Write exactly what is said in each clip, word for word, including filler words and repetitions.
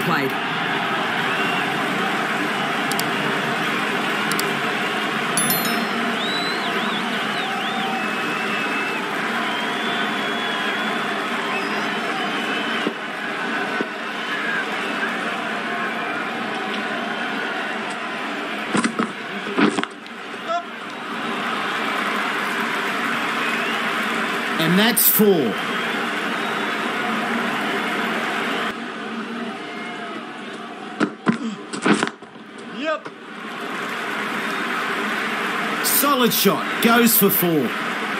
played. And that's four. Yep. Solid shot. Goes for four.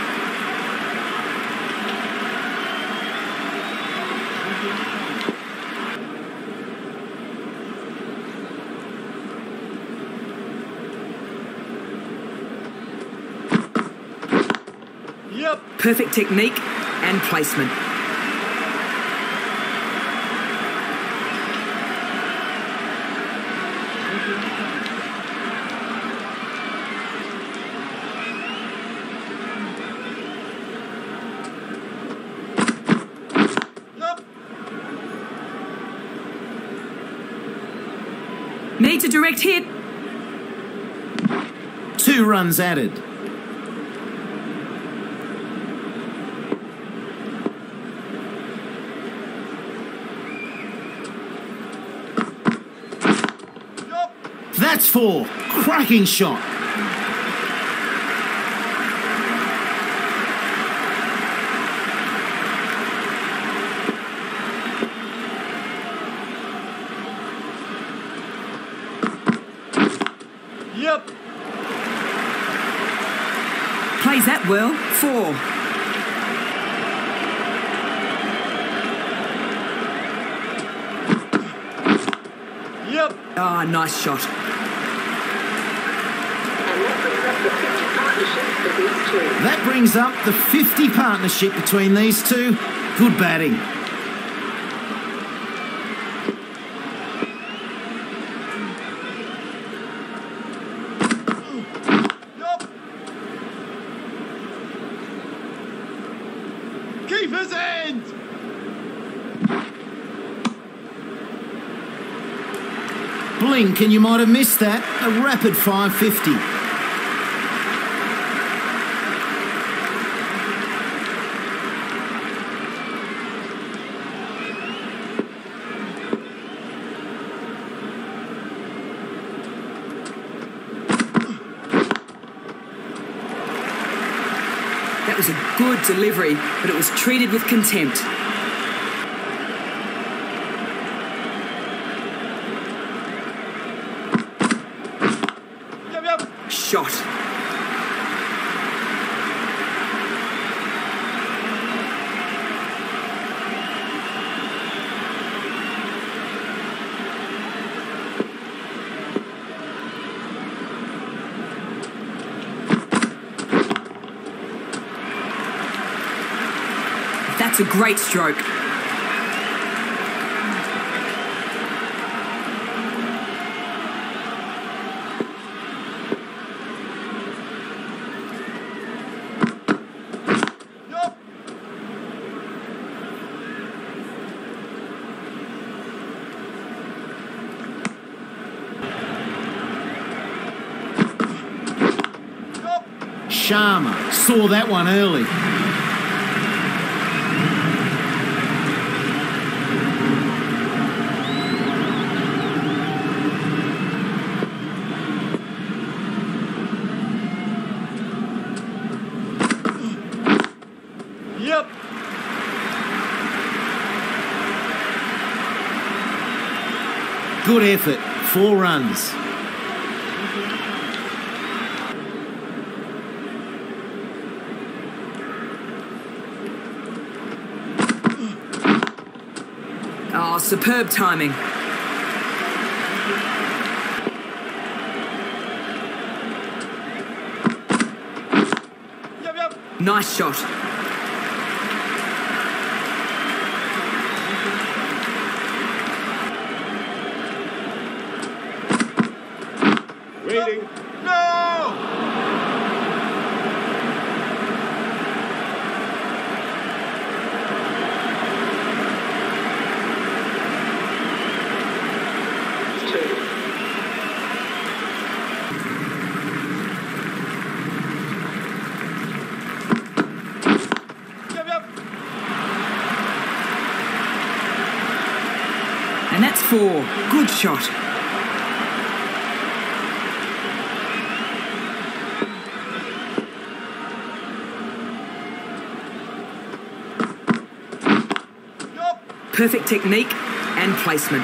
Yep. Perfect technique and placement. Yep. Needs a direct hit. Two runs added. That's four. Cracking shot. Yep. Plays that well. Four. Yep. Ah, nice shot. That brings up the fifty partnership between these two. Good batting. Yep. Keeper's end. Blink and you might have missed that. A rapid five fifty. That was a good delivery, but it was treated with contempt. Yep, yep. Shot. That's a great stroke. Yep. Yep. Sharma saw that one early. Yep. Good effort. Four runs. Oh, superb timing. Yep, yep. Nice shot. Waiting. No! four. Good shot. Yup. Perfect technique and placement.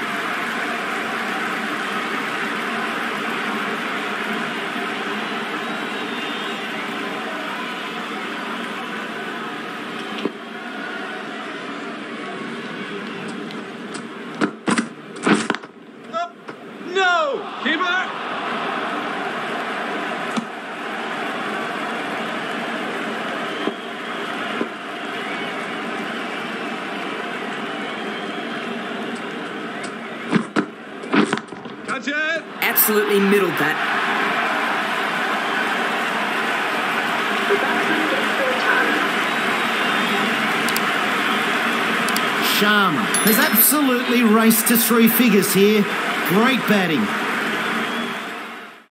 Yup. No! Keeper! Catch it! Absolutely middled that. The batsman gets their time. Sharma has absolutely raced to three figures here. Great batting.